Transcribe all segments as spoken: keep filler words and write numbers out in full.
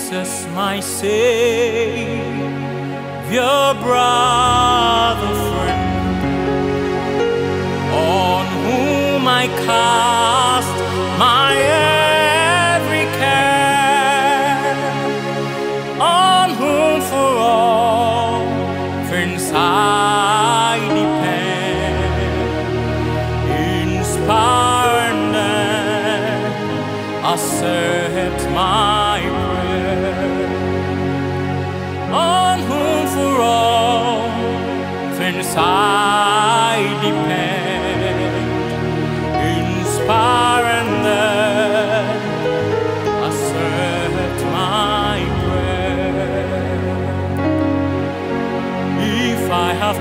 Jesus, my Savior, brother, friend, on whom I cast my every care, on whom for all things I depend. Inspire and then accept my prayer, on whom for all things I depend. Inspire and then accept my prayer. If I have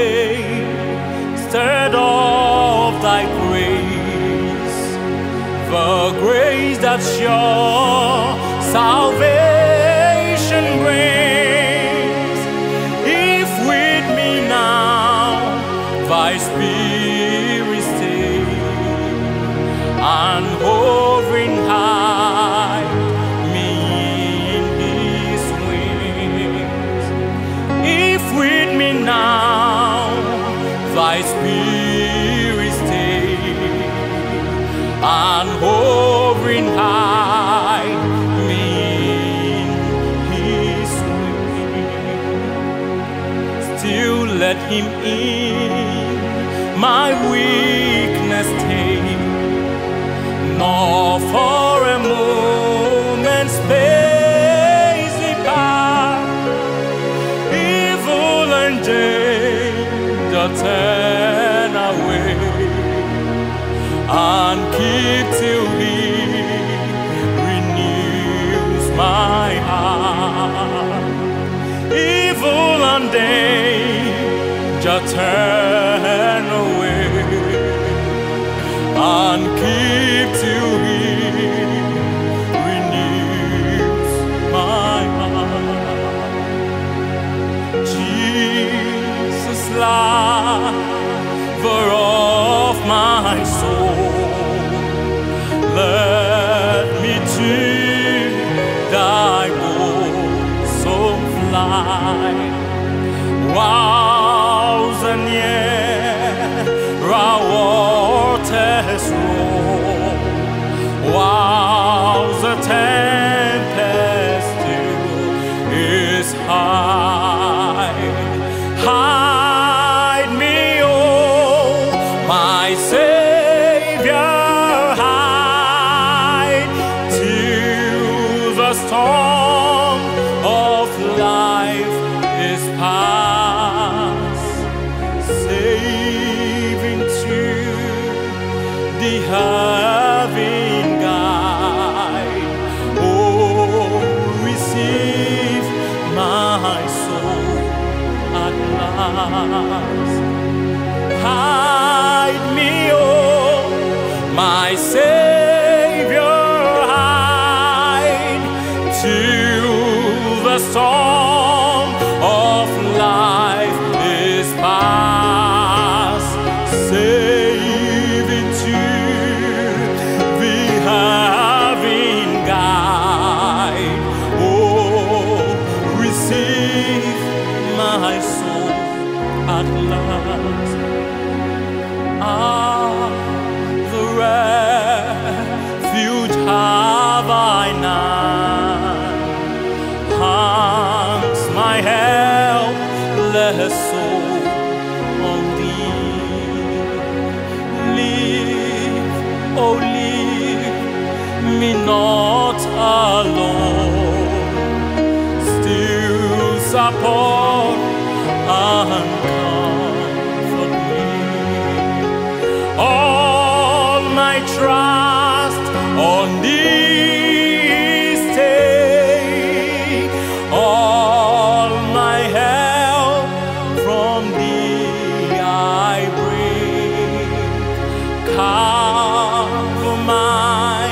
tasted of thy grace, the grace that sure salvation brings, if with me now thy spirit stay, and hovering high me in his wings, if with me now thy spirit stay, and hovering high me in his wings, still let him in my weakness take, nor for a moment's space depart. Evil and danger turn away, and keep till he renews my heart. Evil and danger turn away, and keep till he renews my heart. Jesus, lover of my soul, let me to thy bosom fly, while the near our waters roll, while the tempest still is high. Hide me, oh my Savior, hide till the storm of life is past, saving to the having guide. Oh, receive my soul at last. Hide me, oh my Savior, hide till the storm of life is past, saving to the having guide. Oh, receive my soul at last. Ah, the refuge have I none, hangs my helpless soul on thee. Leave, oh leave me not alone, still support and comfort me. All my trust on thee stay, all my help from thee I bring. Cover my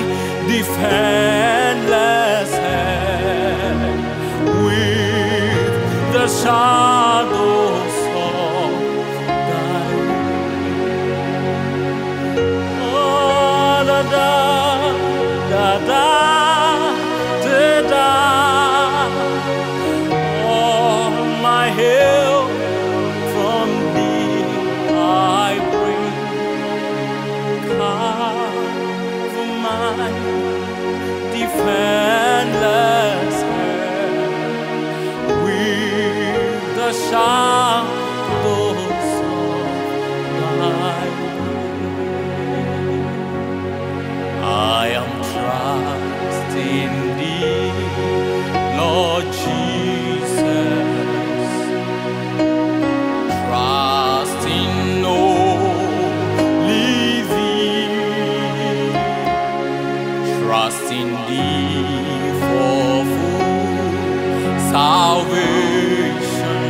defenseless head with the shadows of thy wings. Oh, da da da da da da. my defenseless hand with the shadows of thy wing. I am trusting thee, Lord Jesus. Trust in thee for full salvation,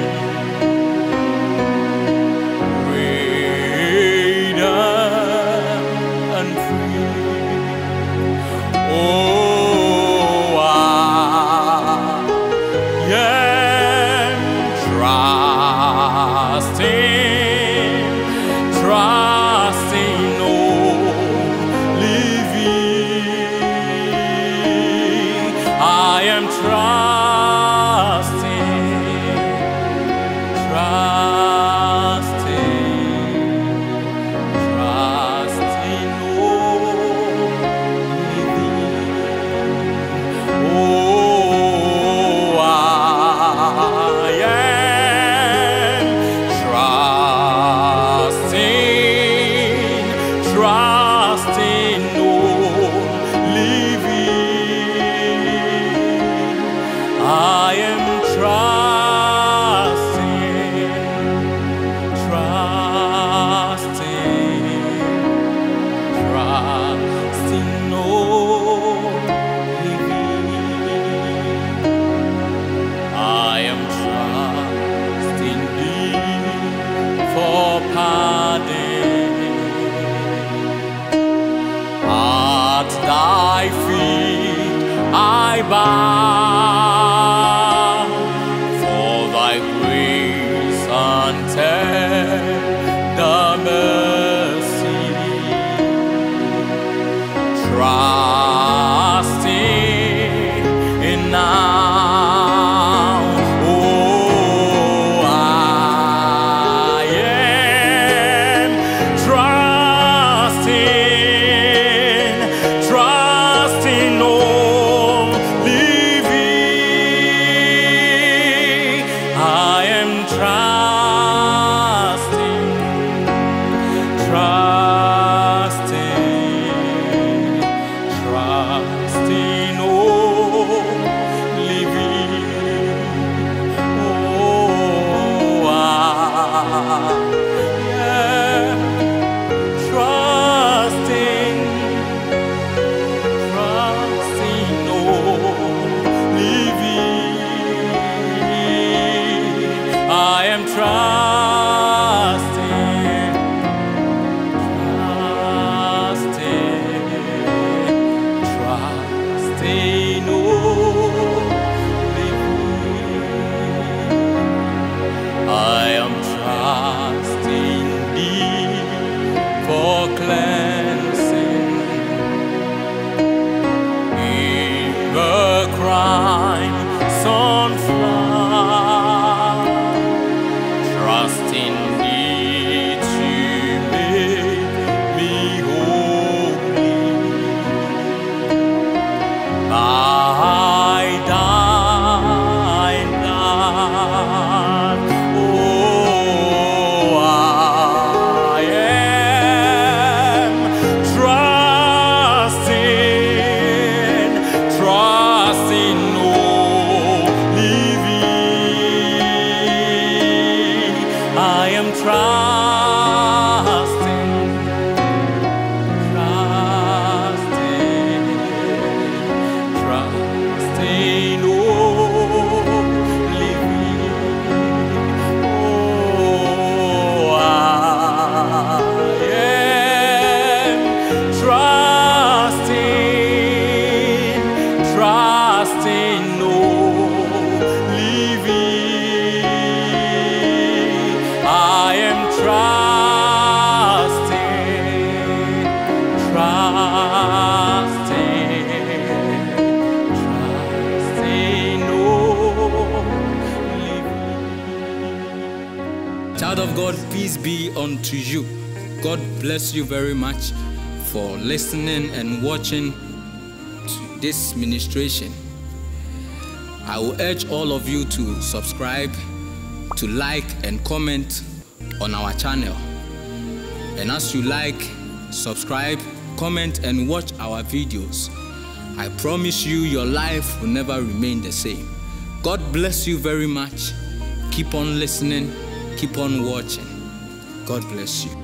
freedom and free. Oh, I am trusting, trusting, oh, I am trusting, trusting, trusting only thee. Oh, I am trusting, trusting only thee. I am trusting, trusting, trusting only thee. I am trusting thee for pardon. At thy feet I bow, for thy grace and tender mercy, trusting in now. Oh, I am trusting, trusting only thee. I am trusting, trusting, trusting only thee. Oh, I am trusting, trusting only thee. I am trusting, trusting, trusting only thee. I am trusting thee for cleansing in the crimson flood, trusting thee to make me holy by thy blood. Oh, I am trusting, trusting only thee. I am trusting, trusting, trusting only thee. Oh, I am trusting, trusting only thee. I am trusting, trusting, trusting only thee. Child of God, peace be unto you. God bless you very much for listening and watching to this ministration. I will urge all of you to subscribe, to like and comment on our channel. And as you like, subscribe, comment and watch our videos, I promise you your life will never remain the same. God bless you very much. Keep on listening, keep on watching. God bless you.